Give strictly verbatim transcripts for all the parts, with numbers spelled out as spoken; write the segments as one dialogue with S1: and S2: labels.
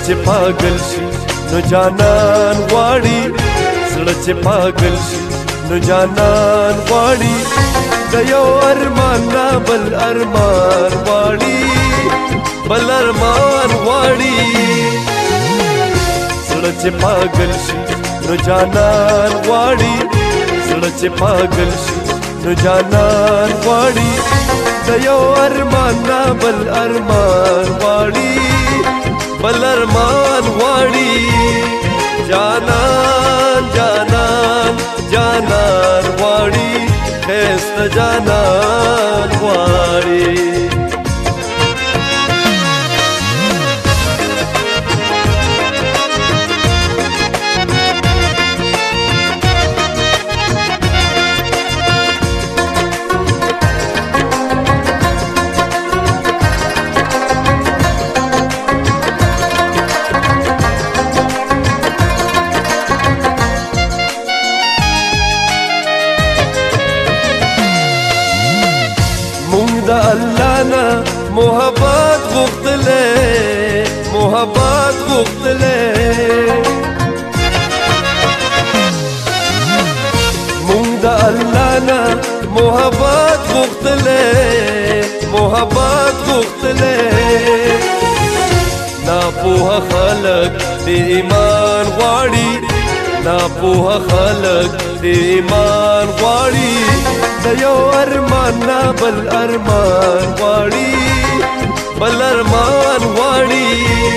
S1: چې پاگل شي نو جانان غواړي زړه چې پاگل شي نو جانان غواړي د یو ارمان نه بل ارمان غواړي بل ارمان غواړي زړه چې پاگل شي نو جانان غواړي زړه چې پاگل شي نو جانان غواړي د یو ارمان نه بل ارمان غواړي بل ارمان غواړي جانان جانان جانان غواړي خسته جانان غواړي د الله نه محبت غوښتلې محبت غوښتلې مونږ د الله نه محبت غوښتلې محبت غوښتلې ناپوهه خلک د ایمان غواړي ناپوهه خلک د ایمان غواړي د یو ارمان نه بل ارمان غواړي بل ارمان غواړي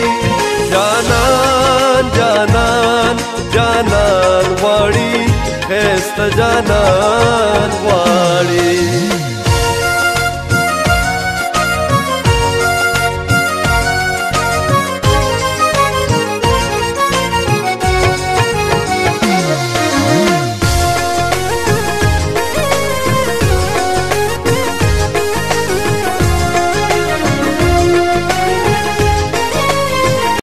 S1: جانان جانان جانان غواړي خسته جانان غواړي